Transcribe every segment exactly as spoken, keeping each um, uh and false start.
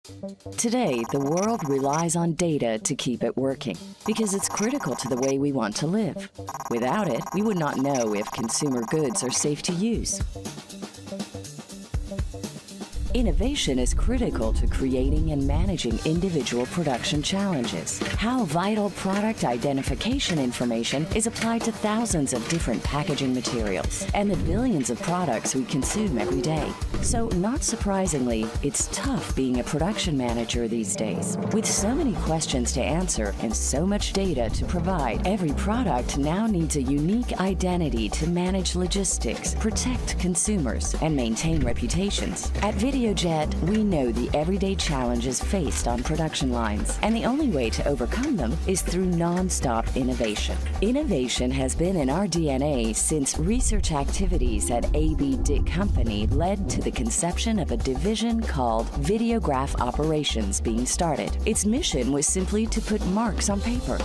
Today, the world relies on data to keep it working because it's critical to the way we want to live. Without it, we would not know if consumer goods are safe to use. Innovation is critical to creating and managing individual production challenges. How vital product identification information is applied to thousands of different packaging materials and the billions of products we consume every day. So, not surprisingly, it's tough being a production manager these days. With so many questions to answer and so much data to provide, every product now needs a unique identity to manage logistics, protect consumers, and maintain reputations. At Videojet, we know the everyday challenges faced on production lines, and the only way to overcome them is through non-stop innovation. Innovation has been in our D N A since research activities at A B Dick Company led to the conception of a division called Videograph Operations being started. Its mission was simply to put marks on paper.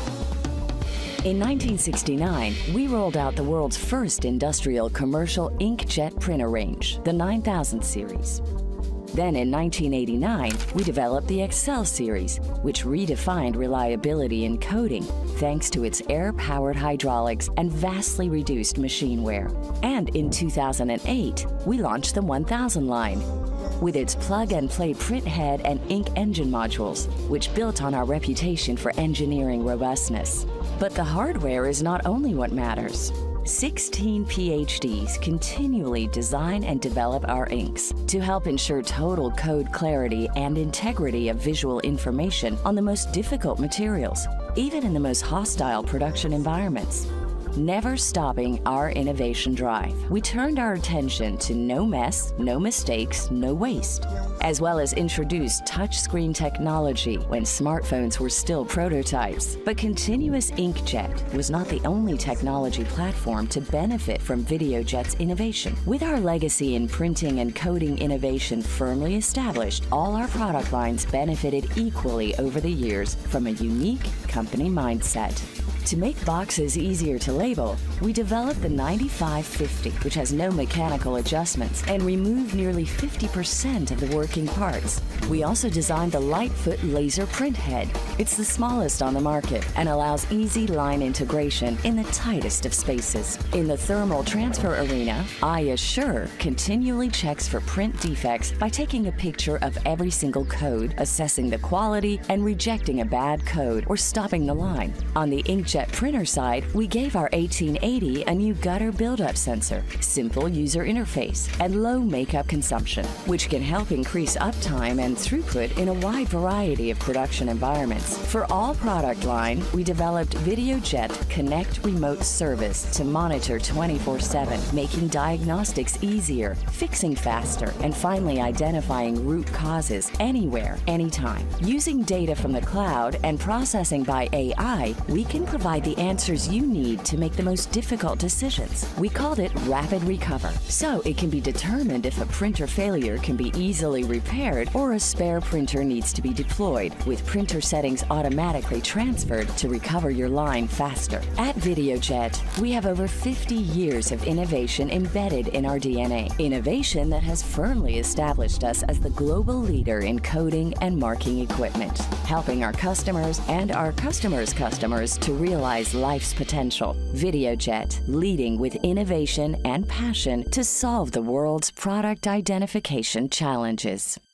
In nineteen sixty-nine, we rolled out the world's first industrial commercial inkjet printer range, the nine thousand series. Then in nineteen eighty-nine, we developed the Excel series, which redefined reliability in coding thanks to its air-powered hydraulics and vastly reduced machine wear. And in two thousand eight, we launched the one thousand line with its plug-and-play print head and ink engine modules, which built on our reputation for engineering robustness. But the hardware is not only what matters. sixteen PhDs continually design and develop our inks to help ensure total code clarity and integrity of visual information on the most difficult materials, even in the most hostile production environments. Never stopping our innovation drive, we turned our attention to no mess, no mistakes, no waste, as well as introduced touchscreen technology when smartphones were still prototypes. But continuous inkjet was not the only technology platform to benefit from Videojet's innovation. With our legacy in printing and coding innovation firmly established, all our product lines benefited equally over the years from a unique company mindset. To make boxes easier to label, we developed the ninety-five fifty, which has no mechanical adjustments and removed nearly fifty percent of the working parts. We also designed the Lightfoot laser print head. It's the smallest on the market and allows easy line integration in the tightest of spaces. In the thermal transfer arena, iAssure continually checks for print defects by taking a picture of every single code, assessing the quality, and rejecting a bad code or stopping the line. On the inkjet printer side, we gave our eighteen eighty a new gutter buildup sensor, simple user interface, and low makeup consumption, which can help increase uptime and throughput in a wide variety of production environments. For all product line, we developed Videojet Connect Remote Service to monitor twenty-four seven, making diagnostics easier, fixing faster, and finally identifying root causes anywhere, anytime. Using data from the cloud and processing by A I, we can provide the answers you need to make the most difficult decisions. We called it Rapid Recover, so it can be determined if a printer failure can be easily repaired or a spare printer needs to be deployed, with printer settings automatically transferred to recover your line faster. At Videojet, we have over fifty years of innovation embedded in our D N A. Innovation that has firmly established us as the global leader in coding and marking equipment, helping our customers and our customers' customers to realize life's potential. Videojet, leading with innovation and passion to solve the world's product identification challenges.